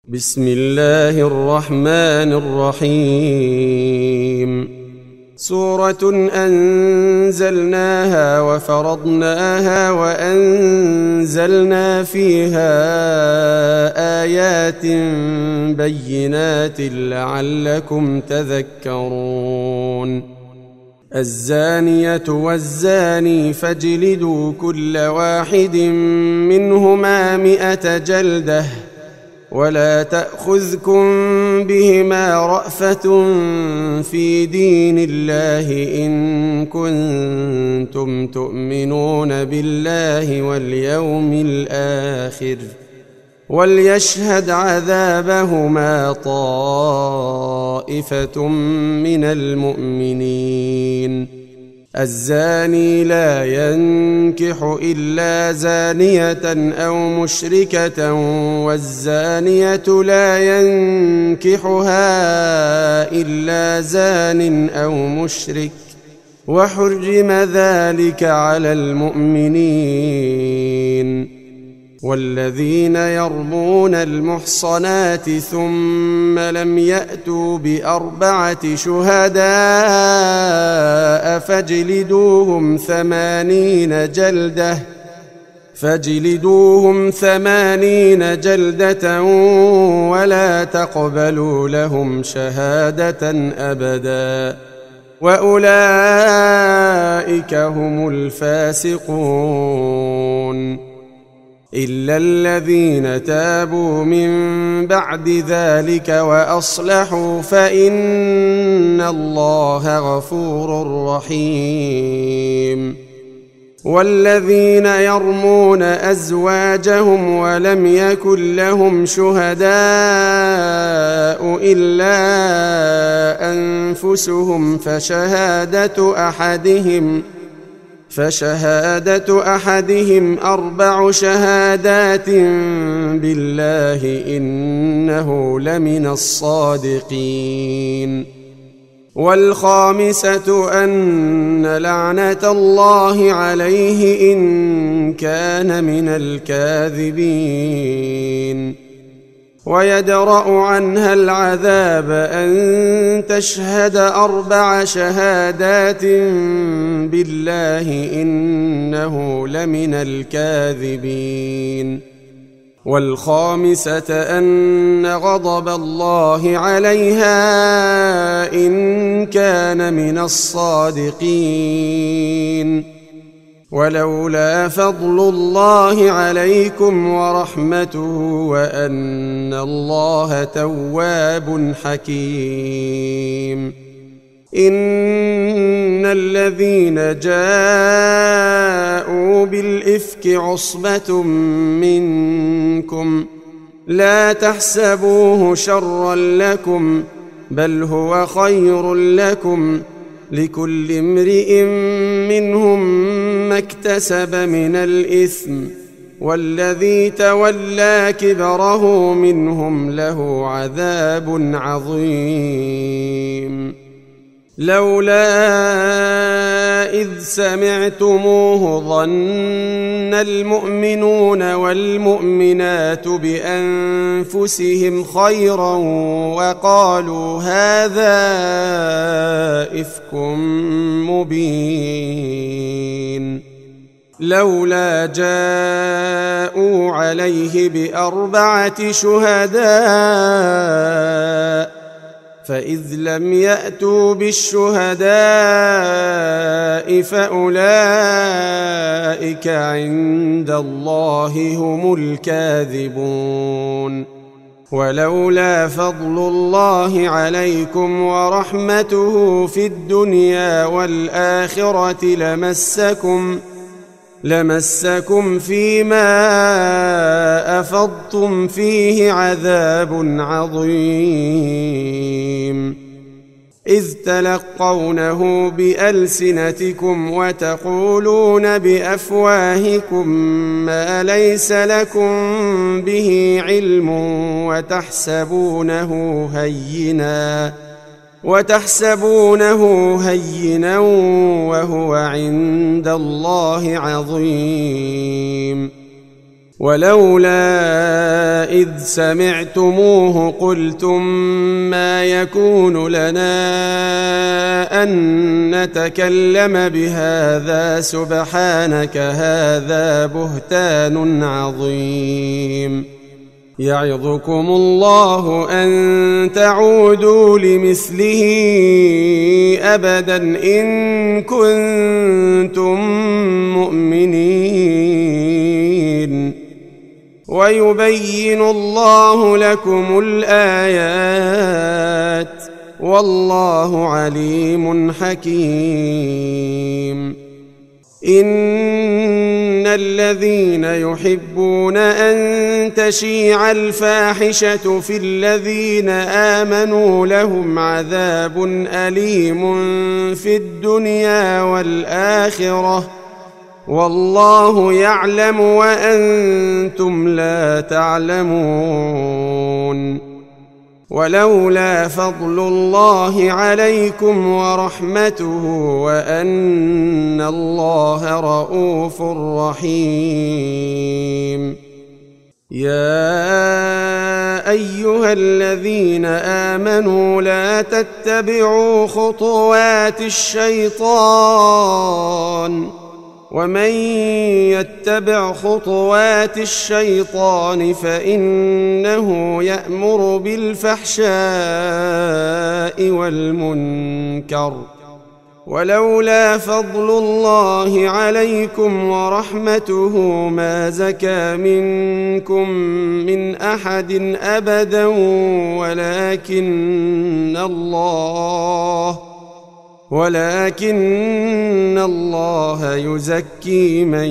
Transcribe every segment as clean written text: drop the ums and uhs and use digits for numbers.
بسم الله الرحمن الرحيم. سورة أنزلناها وفرضناها وأنزلنا فيها آيات بينات لعلكم تذكرون. الزانية والزاني فاجلدوا كل واحد منهما 100 جلدة ولا تأخذكم بهما رأفة في دين الله إن كنتم تؤمنون بالله واليوم الآخر وليشهد عذابهما طائفة من المؤمنين. الزاني لا ينكح إلا زانية أو مشركة والزانية لا ينكحها إلا زان أو مشرك وحرم ذلك على المؤمنين. والذين يرمون المحصنات ثم لم يأتوا ب4 شهداء فاجلدوهم 80 جلدة ولا تقبلوا لهم شهادة أبدا وأولئك هم الفاسقون. إلا الذين تابوا من بعد ذلك وأصلحوا فإن الله غفور رحيم. والذين يرمون أزواجهم ولم يكن لهم شهداء إلا أنفسهم فشهادة أحدهم 4 شهادات بالله إنه لمن الصادقين. والخامسة أن لعنة الله عليه إن كان من الكاذبين. ويدرأ عنها العذاب أن تشهد 4 شهادات بالله إنه لمن الكاذبين. والخامسة أن غضب الله عليها إن كان من الصادقين. ولولا فضل الله عليكم ورحمته وأن الله تواب حكيم. إن الذين جاءوا بالإفك عصبة منكم لا تحسبوه شرا لكم بل هو خير لكم لكل امرئ منهم ما اكتسب من الإثم والذي تولى كبره منهم له عذاب عظيم. لولا إذ سمعتموه ظن المؤمنون والمؤمنات بأنفسهم خيرا وقالوا هذا إفك مبين. لولا جاءوا عليه ب4 شهداء فإذ لم يأتوا بالشهداء فأولئك عند الله هم الكاذبون. ولولا فضل الله عليكم ورحمته في الدنيا والآخرة لمسكم فيما أفضتم فيه عذاب عظيم. إذ تلقونه بألسنتكم وتقولون بأفواهكم ما ليس لكم به علم وتحسبونه هينا وهو عند الله عظيم. ولولا إذ سمعتموه قلتم ما يكون لنا أن نتكلم بهذا سبحانك هذا بهتان عظيم يعظكم الله أن تعودوا لمثله أبدا إن كنتم مؤمنين ويبين الله لكم الآيات والله عليم حكيم إن الذين يحبون أن تشيع الفاحشة في الذين آمنوا لهم عذاب أليم في الدنيا والآخرة والله يعلم وأنتم لا تعلمون ولولا فضل الله عليكم ورحمته وأن الله رؤوف رحيم يا أيها الذين آمنوا لا تتبعوا خطوات الشيطان ومن يتبع خطوات الشيطان فإنه يأمر بالفحشاء والمنكر ولولا فضل الله عليكم ورحمته ما زكى منكم من أحد أبدا ولكن الله يزكي من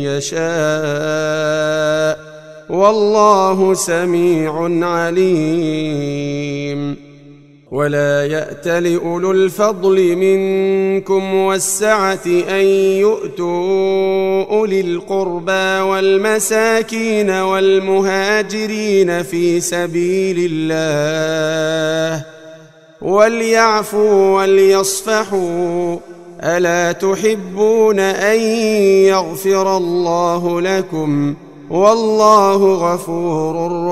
يشاء والله سميع عليم ولا يأتل أولو الفضل منكم والسعة أن يؤتوا أولي القربى والمساكين والمهاجرين في سبيل الله وليعفوا وليصفحوا ألا تحبون أن يغفر الله لكم والله غفور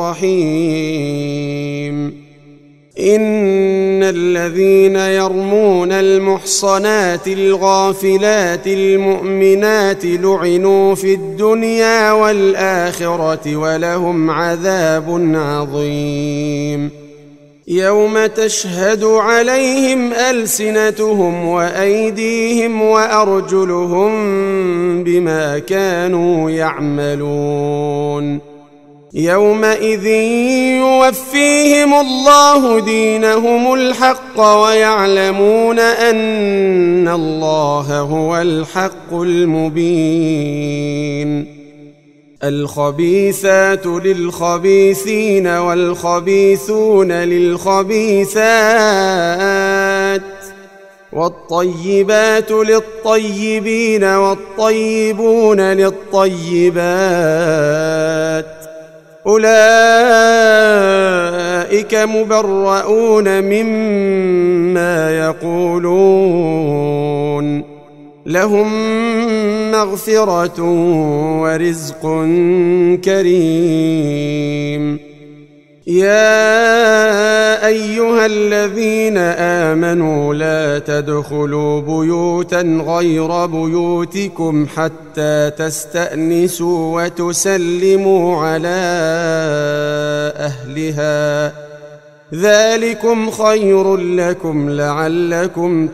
رحيم إن الذين يرمون المحصنات الغافلات المؤمنات لعنوا في الدنيا والآخرة ولهم عذاب عظيم يوم تشهد عليهم ألسنتهم وأيديهم وأرجلهم بما كانوا يعملون يومئذ يوفيهم الله دينهم الحق ويعلمون أن الله هو الحق المبين الخبيثات للخبيثين والخبيثون للخبيثات والطيبات للطيبين والطيبون للطيبات أولئك مبرؤون مما يقولون لهم مغفرة ورزق كريم يا أيها الذين آمنوا لا تدخلوا بيوتا غير بيوتكم حتى تستأنسوا وتسلموا على أهلها ذلكم خير لكم لعلكم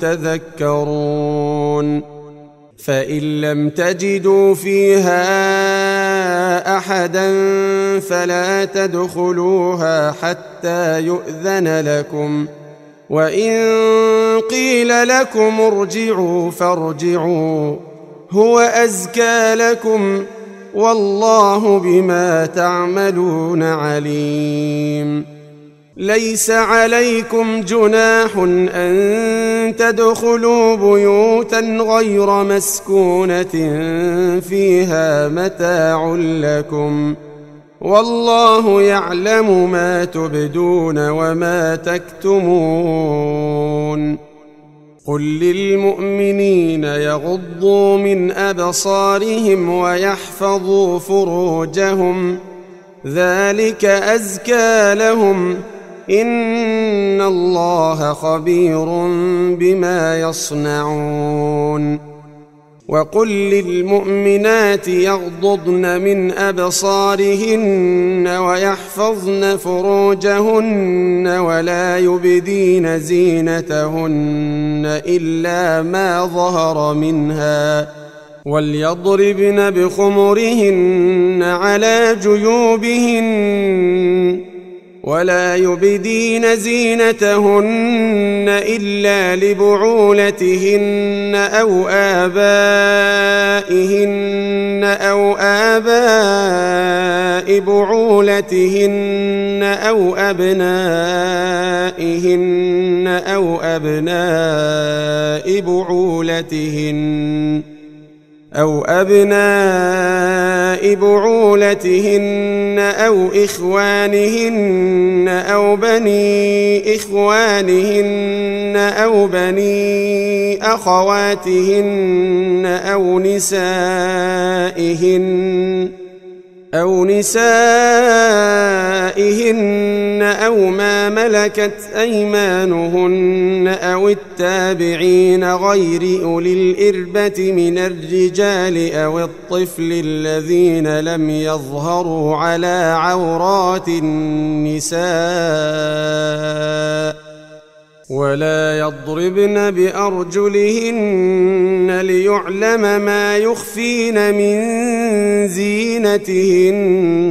تذكرون فإن لم تجدوا فيها أحدا فلا تدخلوها حتى يؤذن لكم وإن قيل لكم ارجعوا فارجعوا هو أزكى لكم والله بما تعملون عليم ليس عليكم جناح أن تدخلوا بيوتا غير مسكونة فيها متاع لكم والله يعلم ما تبدون وما تكتمون قل للمؤمنين يغضوا من أبصارهم ويحفظوا فروجهم ذلك أزكى لهم إن الله خبير بما يصنعون وقل للمؤمنات يغضضن من أبصارهن ويحفظن فروجهن ولا يبدين زينتهن إلا ما ظهر منها وليضربن بخمرهن على جيوبهن ولا يبدين زينتهن إلا لبعولتهن أو آباء بعولتهن أو أبنائهن أو أبناء بعولتهن أو إخوانهن أو بني إخوانهن أو بني أخواتهن أو نسائهن أو ما ملكت أيمانهن أو التابعين غير أولي الإربة من الرجال أو الطفل الذين لم يظهروا على عورات النساء ولا يضربن بأرجلهن ليعلم ما يخفين من زينتهن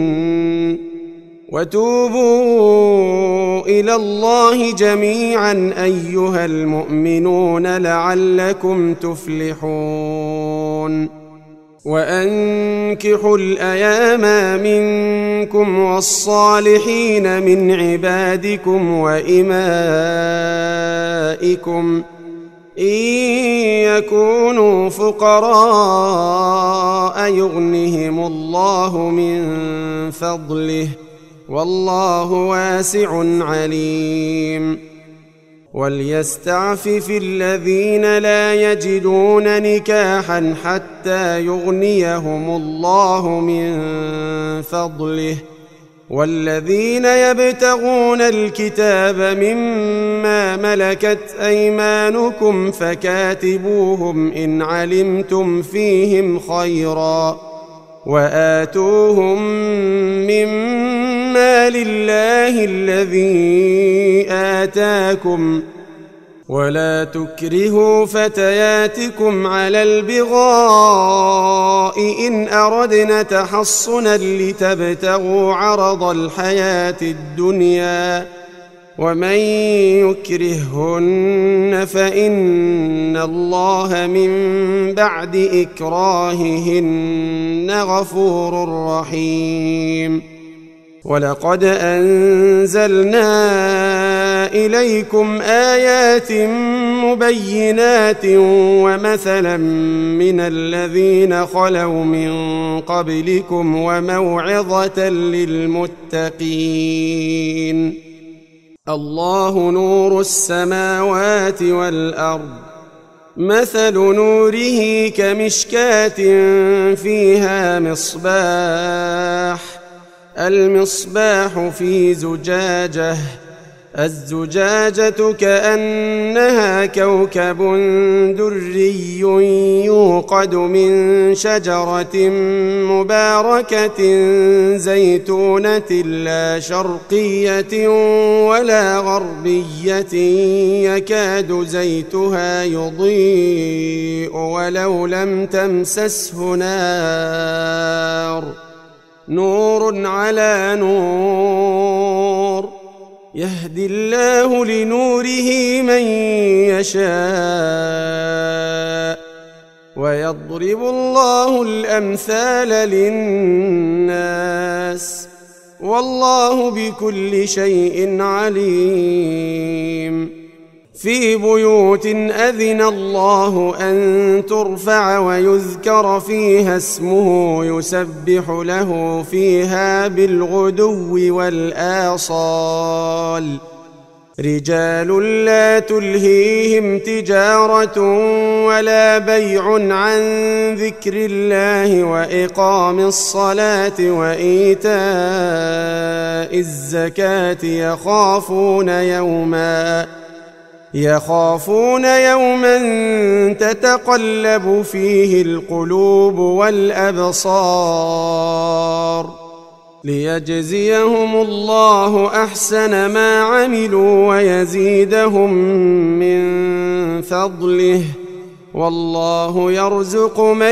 وتوبوا إلى الله جميعا أيها المؤمنون لعلكم تفلحون وأنكحوا الأيام منكم والصالحين من عبادكم وإمائكم إن يكونوا فقراء يغنهم الله من فضله والله واسع عليم وليستعفف الذين لا يجدون نكاحا حتى يغنيهم الله من فضله والذين يبتغون الكتاب مما ملكت أيمانكم فكاتبوهم إن علمتم فيهم خيرا وآتوهم مما لله الذي آتاكم ولا تكرهوا فتياتكم على البغاء إن أردنا تحصنا لتبتغوا عرض الحياة الدنيا ومن يكرههن فإن الله من بعد إكراههن غفور رحيم ولقد أنزلنا إليكم آيات مبينات ومثلا من الذين خلوا من قبلكم وموعظة للمتقين الله نور السماوات والأرض مثل نوره كمشكاة فيها مصباح المصباح في زجاجة الزجاجة كأنها كوكب دري يوقد من شجرة مباركة زيتونة لا شرقية ولا غربية يكاد زيتها يضيء ولو لم تمسسه نار نور على نور يهدي الله لنوره من يشاء ويضرب الله الأمثال للناس والله بكل شيء عليم في بيوت أذن الله أن ترفع ويذكر فيها اسمه يسبح له فيها بالغدو والآصال رجال لا تلهيهم تجارة ولا بيع عن ذكر الله وإقام الصلاة وإيتاء الزكاة يخافون يوما تتقلب فيه القلوب والأبصار ليجزيهم الله أحسن ما عملوا ويزيدهم من فضله والله يرزق من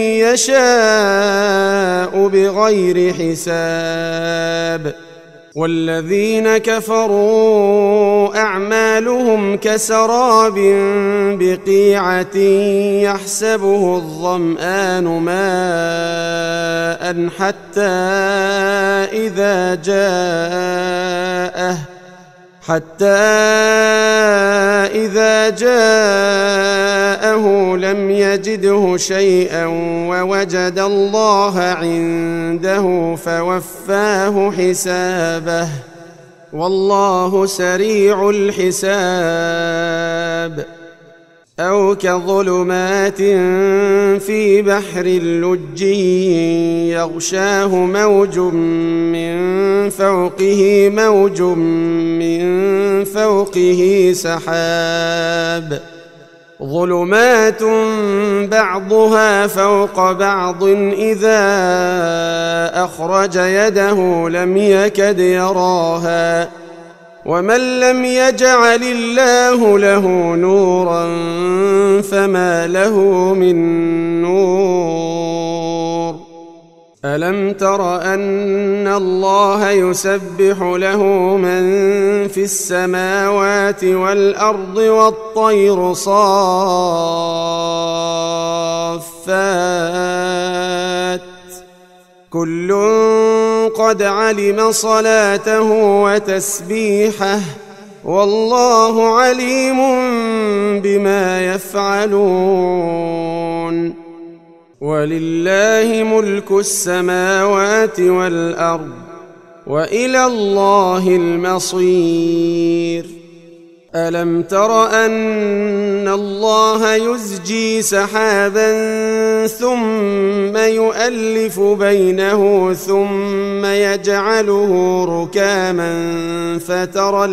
يشاء بغير حساب. والذين كفروا أعمالهم كسراب بقيعة يحسبه الظمآن ماء حتى إذا جاءه لم يجده شيئا ووجد الله عنده فوفاه حسابه والله سريع الحساب. أو كظلمات في بحر لج يغشاه موج من فوقه سحاب ظلمات بعضها فوق بعض إذا أخرج يده لم يكد يراها ومن لم يجعل الله له نورا فما له من نور. ألم تر أن الله يسبح له من في السماوات والأرض والطير صافات كل قد علم صلاته وتسبيحه والله عليم بما يفعلون. ولله ملك السماوات والأرض وإلى الله المصير. ألم تر أن الله يزجي سحابا ثم يؤلف بينه ثم يجعله ركاما فترى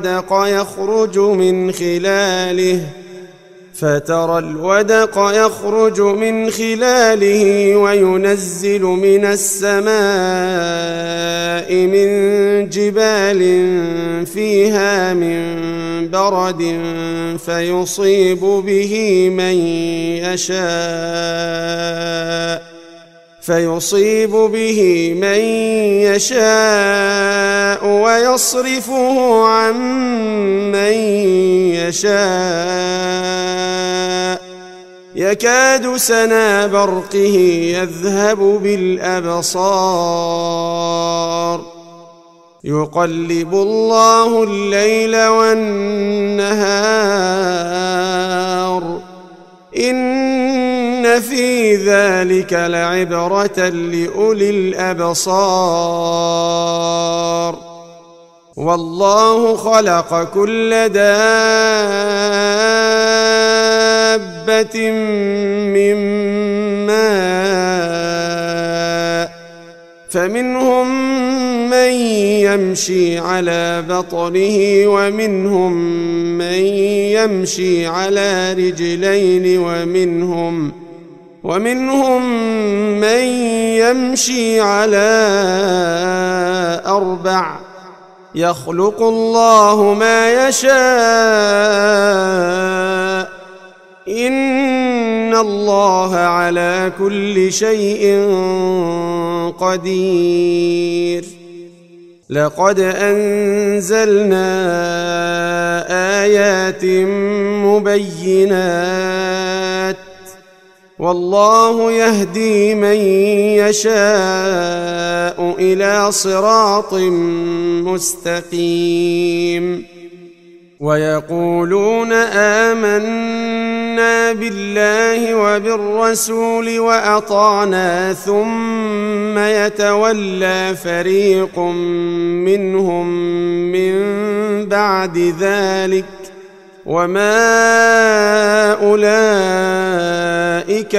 الودق يخرج من خلاله وينزل من السماء من جبال فيها من برد فيصيب به من يشاء ويصرفه عن من يشاء يكاد سنا برقه يذهب بالأبصار يقلب الله الليل والنهار إن في ذلك لعبرة لأولي الأبصار. والله خلق كل دابة من ماء فمنهم من يمشي على بطنه ومنهم من يمشي على رجلين ومنهم من يمشي على أربع يخلق الله ما يشاء إن الله على كل شيء قدير. لقد أنزلنا آيات مبينات والله يهدي من يشاء إلى صراط مستقيم. ويقولون آمنا بالله وبالرسول وأطعنا ثم يتولى فريق منهم من بعد ذلك وما أولئك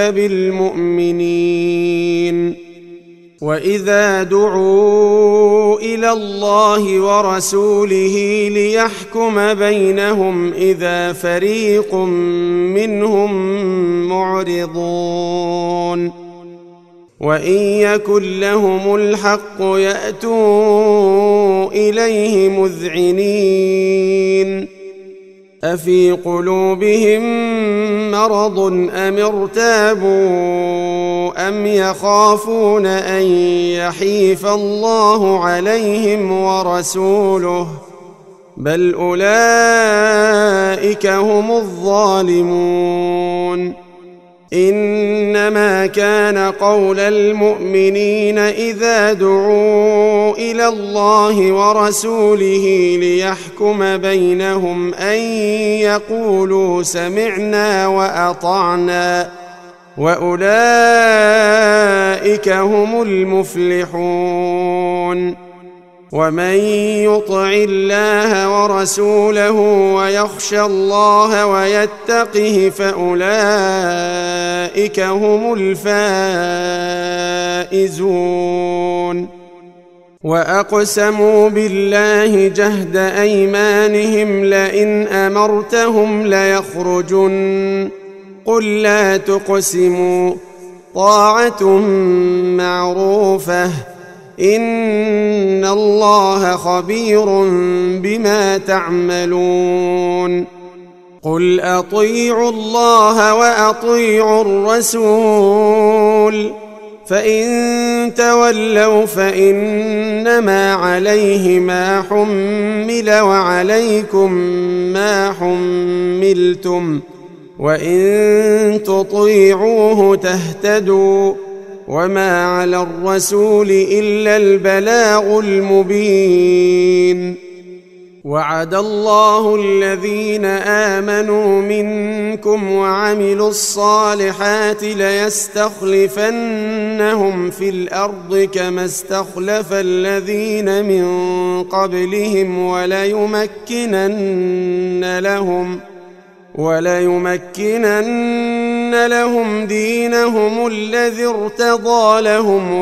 بالمؤمنين. وإذا دعوا إلى الله ورسوله ليحكم بينهم إذا فريق منهم معرضون. وإن يكن لهم الحق يأتوا إليه مذعنين. أفي قلوبهم مرض أم ارتابوا أم يخافون أن يحيف الله عليهم ورسوله بل أولئك هم الظالمون. إنما كان قول المؤمنين إذا دعوا إلى الله ورسوله ليحكم بينهم أن يقولوا سمعنا وأطعنا وأولئك هم المفلحون. ومن يطع الله ورسوله ويخشى الله ويتقه فأولئك هم الفائزون. وأقسموا بالله جهد أيمانهم لئن أمرتهم ليخرجن قل لا تقسموا طاعة معروفة إن الله خبير بما تعملون. قل أطيعوا الله وأطيعوا الرسول فإن تولوا فإنما عليه ما حمل وعليكم ما حملتم وإن تطيعوه تهتدوا وما على الرسول إلا البلاغ المبين. وعد الله الذين آمنوا منكم وعملوا الصالحات ليستخلفنهم في الأرض كما استخلف الذين من قبلهم وليمكنن لهم دينهم الذي ارتضى لهم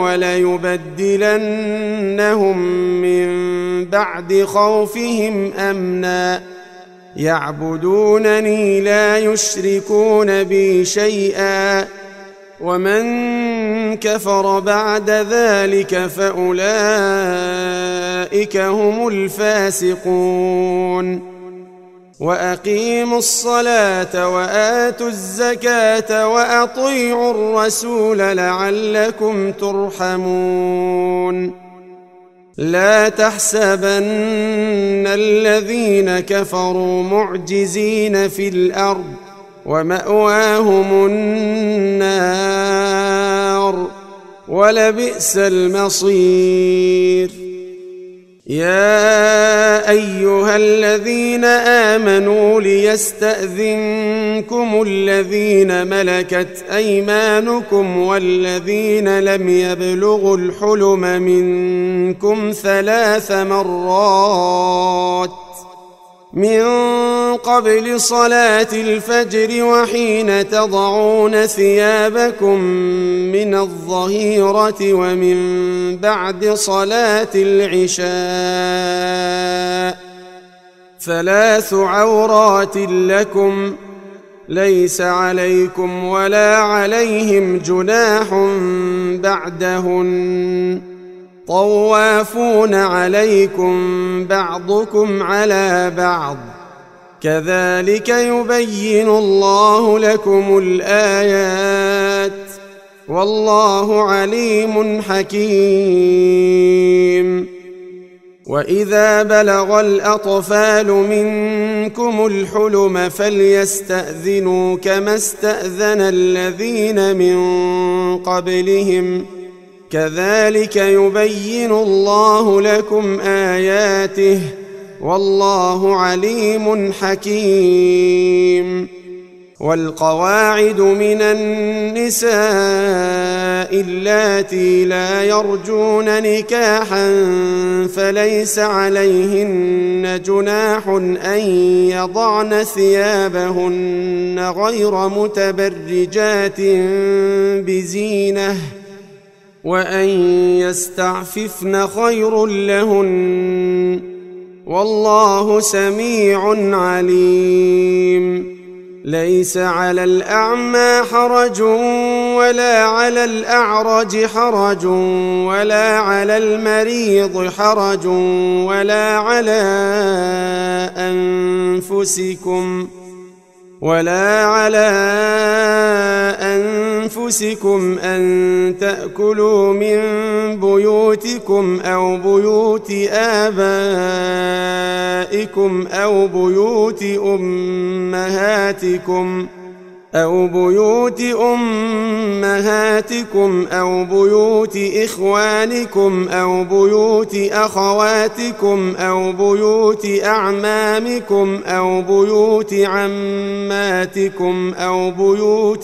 وليبدلنهم من بعد خوفهم أمنا يعبدونني لا يشركون بي شيئا ومن كفر بعد ذلك فأولئك هم الفاسقون. وأقيموا الصلاة وآتوا الزكاة وأطيعوا الرسول لعلكم ترحمون. لا تحسبن الذين كفروا معجزين في الأرض ومأواهم النار ولبئس المصير. يا أيها الذين آمنوا ليستأذنكم الذين ملكت أيمانكم والذين لم يبلغوا الحلم منكم 3 مرات من قبل صلاة الفجر وحين تضعون ثيابكم من الظهيرة ومن بعد صلاة العشاء 3 عورات لكم ليس عليكم ولا عليهم جناح بعدهن طوافون عليكم بعضكم على بعض كذلك يبين الله لكم الآيات والله عليم حكيم. وإذا بلغ الأطفال منكم الحلم فليستأذنوا كما استأذن الذين من قبلهم كذلك يبين الله لكم آياته والله عليم حكيم. والقواعد من النساء اللاتي لا يرجون نكاحا فليس عليهن جناح أن يضعن ثيابهن غير متبرجات بزينة وأن يستعففن خير لهن والله سميع عليم. ليس على الأعمى حرج ولا على الأعرج حرج ولا على المريض حرج ولا على أنفسكم أن تأكلوا من بيوتكم أو بيوت آبائكم أو بيوت أمهاتكم أو بيوت إخوانكم أو بيوت أخواتكم أو بيوت أعمامكم أو بيوت عماتكم أو بيوت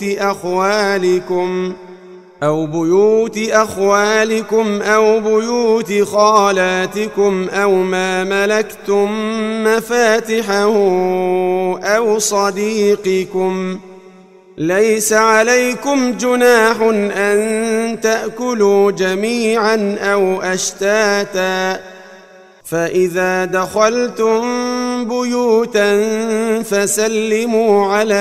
أخوالكم أو بيوت خالاتكم أو ما ملكتم مفاتحه أو صديقكم. ليس عليكم جناح أن تأكلوا جميعا أو أشتاتا فإذا دخلتم بيوتا فسلموا على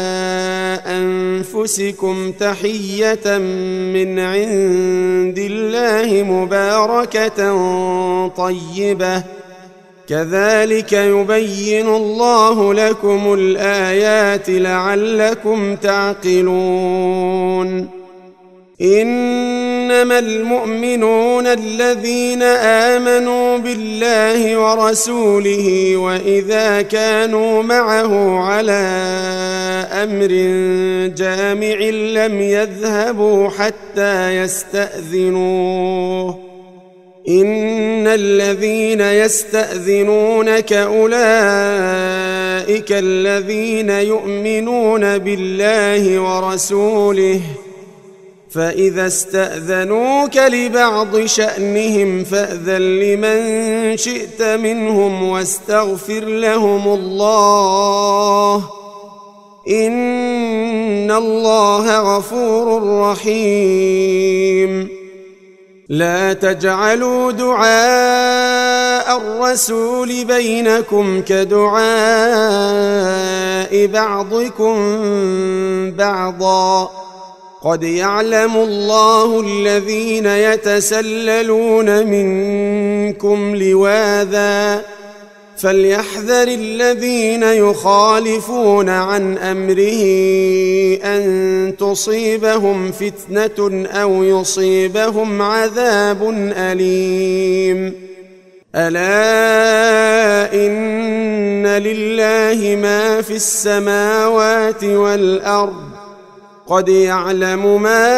أنفسكم تحية من عند الله مباركة طيبة كذلك يبين الله لكم الآيات لعلكم تعقلون. إنما المؤمنون الذين آمنوا بالله ورسوله وإذا كانوا معه على أمر جامع لم يذهبوا حتى يستأذنوه. إن الذين يستأذنونك أولئك الذين يؤمنون بالله ورسوله فإذا استأذنوك لبعض شأنهم فأذن لمن شئت منهم واستغفر لهم الله إن الله غفور رحيم. لا تجعلوا دعاء الرسول بينكم كدعاء بعضكم بعضا قد يعلم الله الذين يتسللون منكم لواذا فليحذر الذين يخالفون عن أمره أن تصيبهم فتنة أو يصيبهم عذاب أليم. ألا إن لله ما في السماوات والأرض قد يعلم ما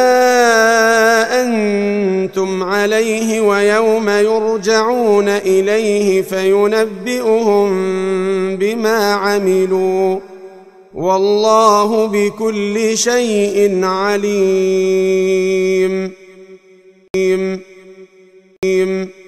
أنتم عليه ويوم يرجعون إليه فينبئهم بما عملوا والله بكل شيء عليم.